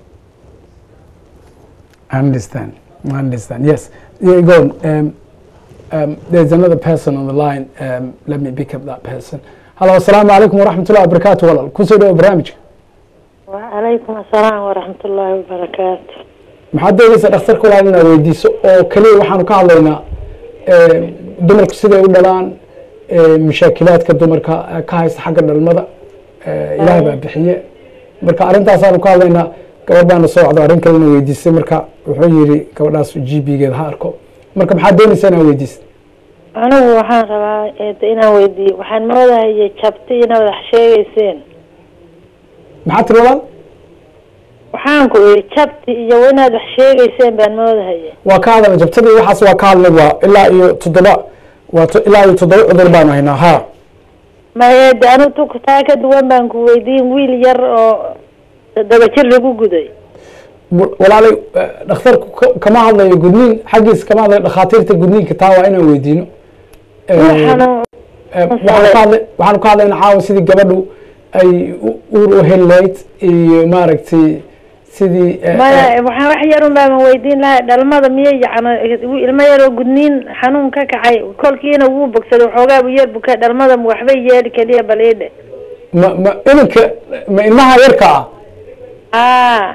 I understand. I understand. Yes. Yeah, go on. Um, um, there's another person on the line. Um, let me pick up that person. Hello, assalamu alaikum wa rahmatullahi wa barakatuh. Walal. Kusoo dhawo barnaamijka. وعليكم السلام ورحمة الله وبركاته. maxaad doonaysaa dhakhtarka walaal inaad weydiiso oo kaliya waxaanu ka hadlaynaa ee, dumarku siday u dhalaan ee, mashaakilaadka dumarka ee, ka haysta xagga dhalmada ee, ilaahay baa bixiye marka arintaasaanu ka hadlaynaa gabadh baana soo wacdo arrin kalena weydiisay marka wuxuu yidhi gabadhaas g b geeda ha arko marka maxaad doonaysaa inaad weydiiso anigu waxaan rabaa eeda inaan weydiiyo waxaan moodahayay jabti inaad wax sheegayseen maxaad tiri walaal waxaan ku iri jabti iyo inaad wax sheegayseen baan moodahayay waa ka hadalna jabtadii waxaas waa ka hadlay waa ilaa iyo toddoba waa to- ilaa iyo toddoba cudur baanu haynaa ha ma eeda anigu tu taa ka duwan baan ku weydiin wiil yar oo toddoba jir lagu guday W- walaalay eh, dhakhtarku ka- kama hadlayo gudniin xaggiisa kama hadlayo dhakhaatiirta gudniinka taa waa inaan weydiino Eh, waxaan eh, waxaanu ka hadlay waxaanu ka hadlayna caawa sidii gabadhu ay u- uur u heli lahayd iyo maaragtay sidii eh, eh, maya waxaan wax yarun baaban weydiin lahay dhalmada miyay yacni ilmo yaroo gudniin xanuun ka kacay kolkiina wuu bogsaday waxoogaa buu yar bukay dhalmada ma waxbay yeeli keliya bal iidhe ma ma iminka ma ilmaha yarka ah aa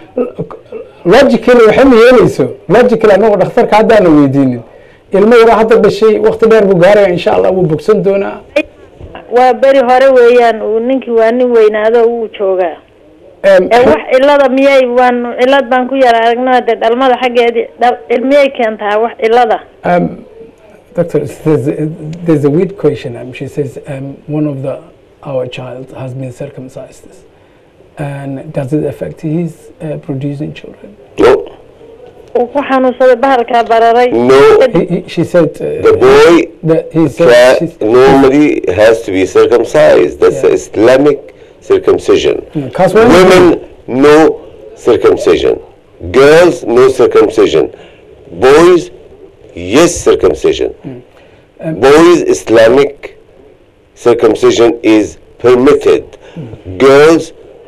logically waxay ma yeelayso logically anagu dhakhtarka haddaana weydiinin ilmo yara hadda dhashay waqti dheer buu gaaraya insha allah wuu bogsan doonaa waa beri hore weeyaan uu ninkii waa nin weynaado wuu joogaa Em, ee wax cilada miyay waan cilad baan ku yar aragno de dhalmada xaggeedii dhal miyay keentaa wax cilada Um, Doctor, there's a, there's a weird question. Um, she says um, one of the our child has been circumcised, and does it affect his uh, producing children? No, uu ku xanuunsaday bahalkaa bararay no. He, he, she said uh, The boy that he said ca- she's- normally has to be circumcised. That's the Yeah. Islamic circumcision. Yeah, 'cause when- Women, no circumcision. Girls, no circumcision. Boys, yes, circumcision. Boys, Islamic circumcision is permitted. Girls,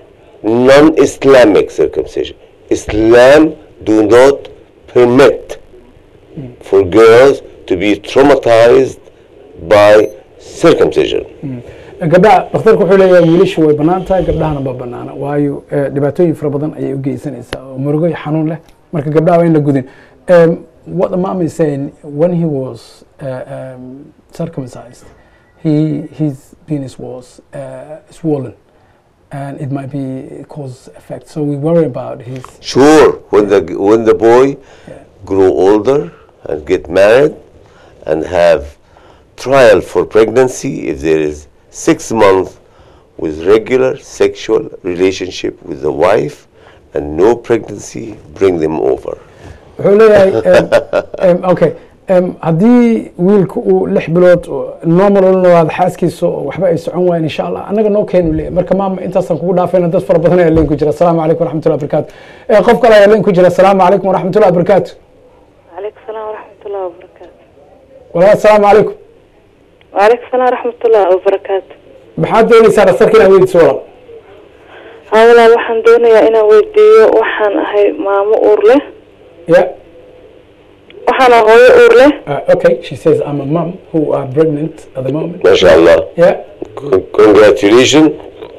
non-Islamic circumcision. Islam do not permit for girls to be traumatized by circumcision. gabdhaha dhakhtarku wuxuu leeyahay wiilashu way bannaan tahay gabdhahana ma bannaana waayo dhibaatooyin fara badan ayay u geysanaysaa oo murugo iyo xanuun leh marka gabdhaha waa in la gudin. What the mom is saying, when he was uh, um, circumcised, he his penis was uh, swollen, and it might be cause effect. So we worry about his. Sure, when the when the boy yeah. grow older and get married and have trial for pregnancy, if there is six months with regular sexual relationship with the wife and no pregnancy, bring them over. wuxuu leeyahay okay haddii wiilku uu lix bilood normal u noolaado xaaskiisa oo waxba ay socon waayeen insha allah annaga noo keenu leeyahay marka maama intaasaan kugu dhaafayna dad fara badan ayaa leen ku jira asalaamu calaykum waraxmatullahi wabarakaatu qof kale ayaa leen ku jira asalaamu calaykum waraxmatullahi wabarakaatu وعليكم السلام ورحمة الله وبركاته. walaal asalaamu calaykum وعليكم السلام ورحمة الله وبركاته. maxaad doonaysaa dhakhtarka inaad weydiiso walaal ها walaal waxaan doonayaa inaan weydiiyo waxaan ahay maamo uur leh yeah waxaan ahay hooyo uur leh uh, okay she says I'm a mom who are pregnant at the moment MashaAllah. yeah Congratulations.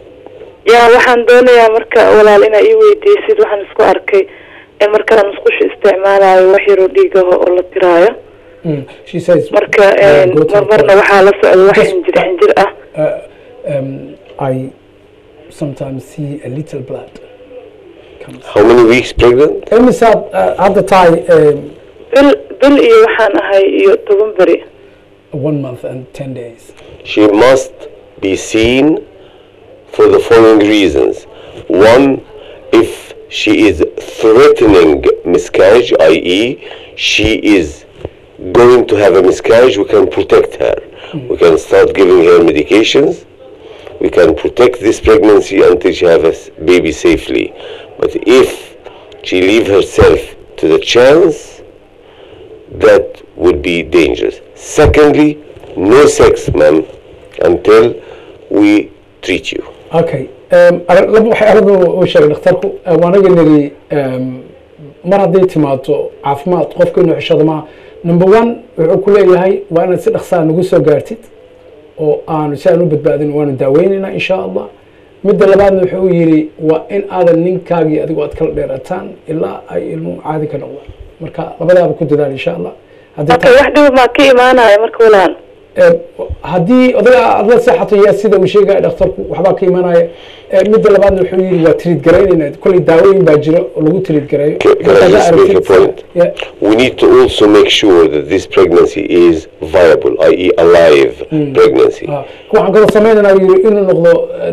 yaa waxaan doonayaa marka walaal inaa ii weydiisid waxaan isku arkay in markaan musqusha isticmaalayo wax yaroo dhiigaho oo la tiraayo mm. she says marka marmarna waxaa la socda wax xinjir xinjir ah um, I sometimes see a little blood comes. How many weeks pregnant? imisaad hadda tahay bil bil iyo waxaan ahay iyo toban beri one month and ten days She must be seen for the following reasons. One, if she is threatening miscarriage, that is she is going to have a miscarriage, we can protect her. Mm. We can start giving her medications. We can protect this pregnancy until she has a baby safely. But if she leave herself to the chance, that would be dangerous. Secondly, no sex, ma'am, until we treat you. okay laba waxay aradu u sheegay dhakhtarku waanaga niri mar hadday timaado caafimaad qofka inuu xishado maaha number one wuxuu ku leeyahay waa inaad si dhaqsaa nagu soo gaartid oo aanu si aan u badbaadin waanu daaweynaynaa insha allah midda labaadna wuxuu yidhi waa in aadan ninkaagii adigu aad kala dheerataan ilaa ay ilmuhu caadi ka noqdaan marka labadaaba ku dadaal insha allah okay wax dhib maa ka imaanaya marka walaal haddii odaga aad la seexato yaa sida uu sheegaya dhakhtarku waxbaa ka imanaya midda labaadna wuxuu yidhi waa tiriid garaynayna kolley daawooyin baa jira oo lagu tiriid gareeyo Can I just make a point? Yeah. We need to also make sure that this pregnancy is viable, that is alive mm. pregnancy. Ah, waxaan kaloo sameynaynaa uu yidhi inuu noqdo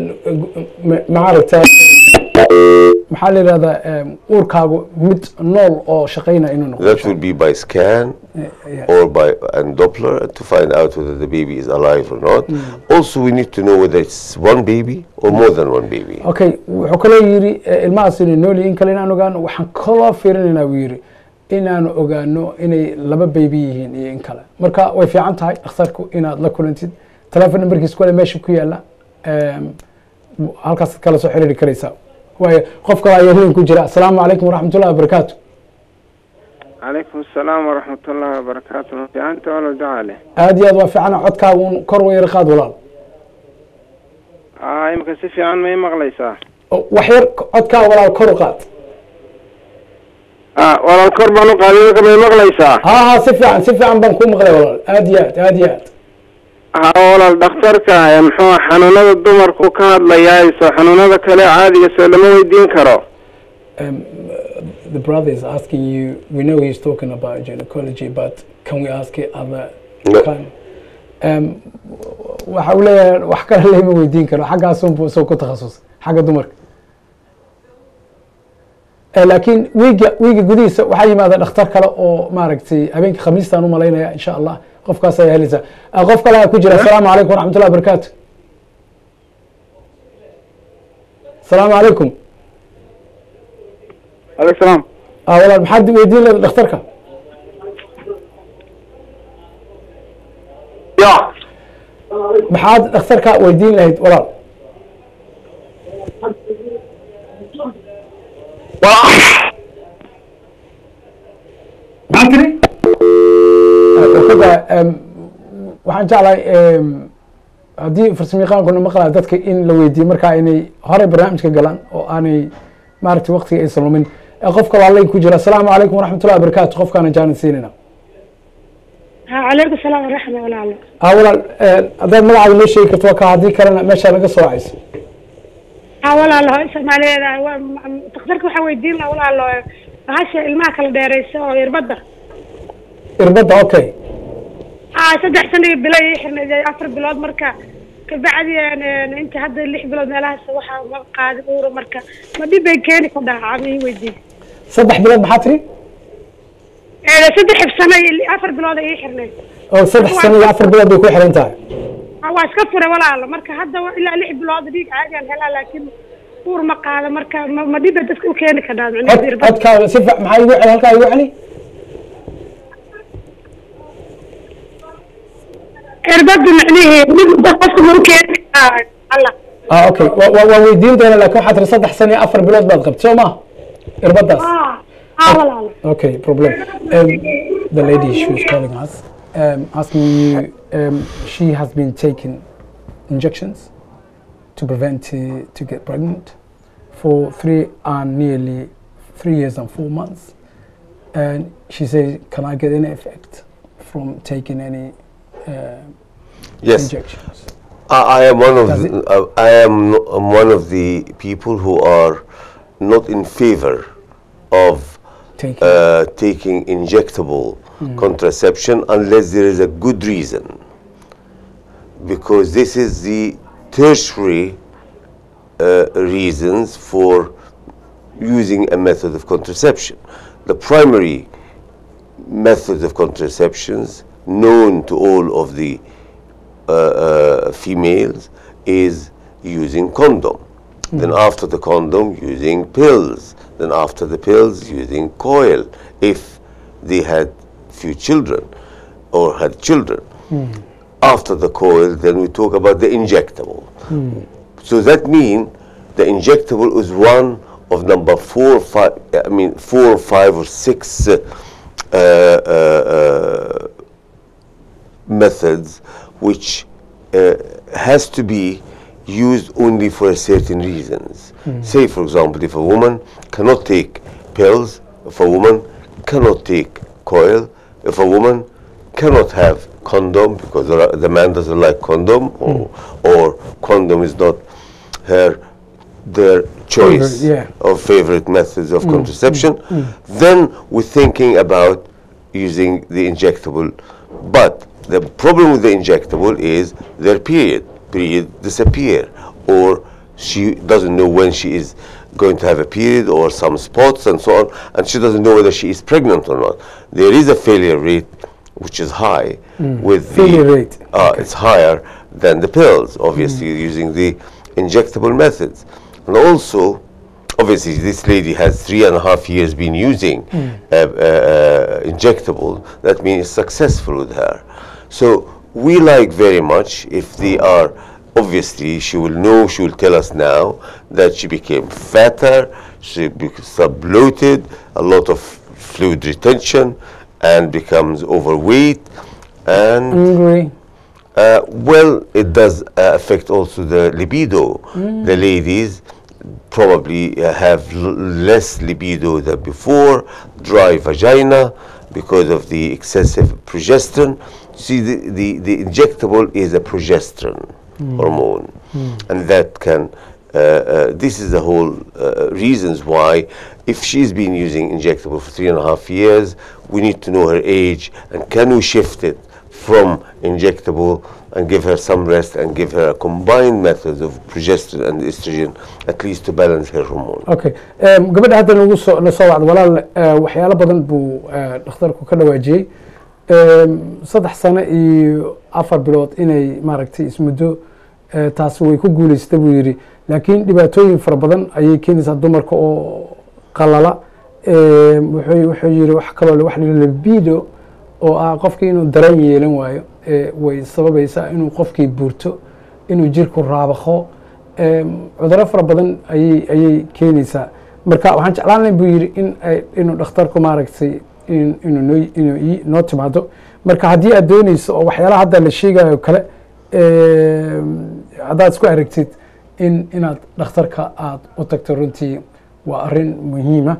maaragta maxaa la yidhahdaa uurkaagu mid nool oo shaqaynaya inuu noqdo That will be by scan yeah, yeah. or by and Doppler to find out whether the baby is alive or not. Mm. Also, we need to know whether it's one baby or more than one baby. okay wuxuu kaloo yidhi ilmahaas inay nool yihiin kale inaan ogaano waxaan kaloo fiirinaynaa buu yidhi inaanu ogaano inay laba baby yihiin iyo in kale marka way fiican tahay dhakhtarku inaad la kulantid telephone numberkiis kale meesha ku yaala halkaas kala soo xiriiri karaysaa waayo qof kale ayaa helen ku jira asalaamu calaykum waraxmatullahi wabarakaatu عليكم السلام ورحمة الله وبركاته. أنت ولا جعله؟ aad iyo aad waa fiicana codkaagun kor wayar qaad walaal آه يمكن سيفي عن ما يمغليسا. wax yar codkaa walaal kor u qaad آه ولا الكربان قال ما يمغليسا. ha ha si fiican si fiican baan kuu maqlay walaal aad iyo aad aad iyo aad ها ولا الدكتور كا يمحو حنونة الدمر كو كاد ليايسو حنونة كلا عادي يسلموا يدين كرو. Um, the brother is asking you, we know he's talking about gynecology, but can we ask it other No. kind? Um, waxa uu leeyahay wax kale lama weydiin karo xaggaasun buu soo ku takhasus xagga dumarka laakiin wiiga wiiga gudihiisa waxaa yimaada dhakhtar kale oo maaragtay habeenkii khamiistaan u malaynaya insha allah qofkaas ayaa helaysa qof kale ayaa ku jira asalaamu calaykum waraxmatullahi wabarakaatu asalaamu calaykum عليكم السلام. walaal maxaad weydiin leeda dhakhtarka ya maxaad dhakhtarka weydiin lahayd walaal maxaa tiri waxaan jeclahay haddii farsamayaqaankuna maqlaa dadka in la weydiiyo markaa inay horey barnaamijka galaan oo aanay maaragtay waqtiga aysan lumin qofka waalay ku jira asalaamu calaykum waraxmatullahi wabarakaatu qofkaana jaanin siinayna عليكم السلام ورحمة الله وبركاته. أولا هذا ما عاد ليش شيء كتوقع هذه كلنا ماشي أنا قصة عايز. أولا الله اسمع عليه تقدرك وحوي الدين أولا الله هاش الماكل داريس أو يربده. يربده أوكي. آه سدح سنة بلاي إحنا جاي أفر بلاد مركا كبعد يعني أنت هذا اللي بلاد مالها سواها قاعد أورو مركا ما بيبي كاني كده عمي ودي. صدح بلاد بحاتري؟ أنا صدح بسنة اللي أفر بلاد يحرني. أو صدح سنة أفر بلاد يكون حرن تاعي. أو أسكفر ولا الله مركا هذا إلا اللي بلاد ديك عادي هلا لكن أور مقالة مركا ما بيبي تسكو كاني كده. أت أتكلم سيف معي يقول هالكا يقول علي. إرباد معنيه بس ممكن الله. آه أوكي وويدين ده لكن حتى صدح سنة أفر بلاد بضغط شو ما إرباد ده. آه آه ولا الله. Okay, problem. Um, the lady she was calling us, um, asking you, um, she has been taking injections to prevent uh, to get pregnant for three and nearly three years and four months, and she says, "Can I get any effect from taking any uh, yes. injections?" I, I am one of Does the, uh, I am no- I'm one of the people who are not in favor of Taking. uh, taking injectable contraception unless there is a good reason, because this is the tertiary uh, reasons for using a method of contraception. The primary methods of contraceptions known to all of the uh, uh, females is using condom. Then after the condom, using pills. Then after the pills, using coil if they had few children or had children. After the coil, then we talk about the injectable. So that means the injectable is one of number four, five. I mean, four or five or six uh, uh, uh, methods which uh, has to be used only for certain reasons. Say, for example, if a woman cannot take pills, if a woman cannot take coil, if a woman cannot have condom because the, the man doesn't like condom, or, or condom is not her their choice Favorite, yeah. of favorite methods of contraception, then we're thinking about using the injectable. But the problem with the injectable is their period. Period disappear, or she doesn't know when she is going to have a period, or some spots and so on, and she doesn't know whether she is pregnant or not. There is a failure rate which is high with Failure the, rate. Uh, it's higher than the pills, obviously, using the injectable methods. And also, obviously, this lady has three and a half years been using uh, uh, uh, injectable. That means it's successful with her. So we like very much if they are, obviously, she will know, she will tell us now that she became fatter, she became bloated, a lot of fluid retention, and becomes overweight. And Angry. uh, well, it does uh, affect also the libido. The ladies probably uh, have l- less libido than before, dry vagina because of the excessive progesterone. See, the, the, the injectable is a progesterone hormone, and that can, uh, uh, this is the whole uh, reasons why, if she's been using injectable for three and a half years, we need to know her age, and can we shift it from injectable and give her some rest and give her a combined method of progesterone and estrogen, at least to balance her hormone. Okay. Um, gabadha hadda nagu soo na soo wacdo walaal uh, waxyaalo badan buu uh, dhakhtarku ka dhawaajiyey. Um, saddex sano iyo afar bilood inay maaragtay ismuddo uh, taasi way ku guulaystay buu yidhi, laakiin dhibaatooyin fara badan ayay keenaysaa dumarka oo qalala. Um, wuxuu wuxuu yidhi wax kaloo le wax la libido oo ah qofkii inuu dareen yeelan waayo way sababaysaa inuu qofkii buurto inuu jirku raabaqo cudurro fara badan ayay ayay keenaysaa marka waxaan jeclaan lahayn buu yidhi in inuu dhakhtarku maaragtay inuu noo inuu noo timaado marka haddii aad dooneyso oo waxyaalaha hadda la sheegayo kale haddaad isku aragtid in inaad dhakhtarka aad u tagto runtii waa arrin muhiima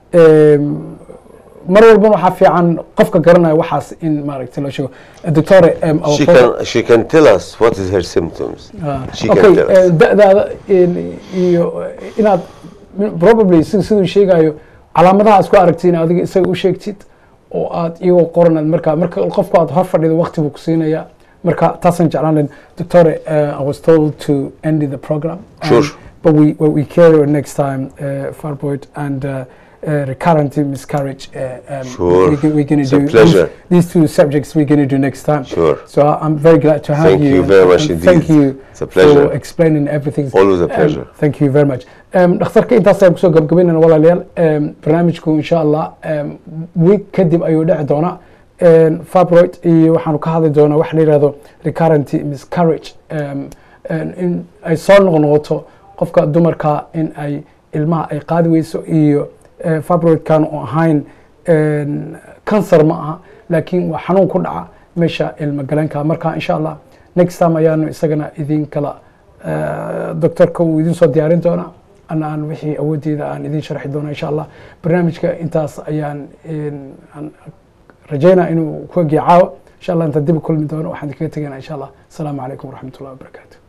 mar walban waxaa fiican qofka garanaya waxaas in maaragtay loo sheego doctor she can she can tell us what is her symptoms she okay, can tell us da'daada iyo inaad probably si siduu sheegayo calaamadaha isku aragtiin adiga isaga u sheegtid oo aad iyagoo qoranaad marka marka qofku aad hor fadhido waqti buu ku siinaya marka taasaan jeclaan lahayn doctor uh, I was told to end the program sure um, but we we carry next time uh, fibroid and uh, Uh, recurrent miscarriage. Uh, um, sure. we, we're going It's to a do pleasure. These, these two subjects we're going to do next time. Sure. So I, I'm very glad to have thank you. you very and, much and indeed. Thank you It's a pleasure. for explaining everything. Always a pleasure. Um, thank you very much. Um, dhakhtarka intaas ayaan kusoo gabagabaynana walaalayaal um, barnaamijku insha allah um, week kadib ayuu dhici doonaa um, fibroid iyo waxaanu ka hadli doonaa wax la yihahdo recurrent miscarriage um, in ay soo noqnoqoto qofka dumarka in ay ilmaha ay qaadi weyso iyo fibroidkan oo ahayn cancer ma aha laakiin waa xanuun ku dhaca meesha ilma galeenka marka insha allah next time ayaanu isagana idin kala doctorka uu idin soo diyaarin doonaa ana aan wixii awoodeyda aan idin sharxi doona insha allah barnaamijka intaas ayaan rajaynaa inuu ku egiyo caawa insha allah inta dib u kulmi doono waxaan kaga tegaynaa insha allah asalaamu calaykum waraxmat ullahi wabarakaatu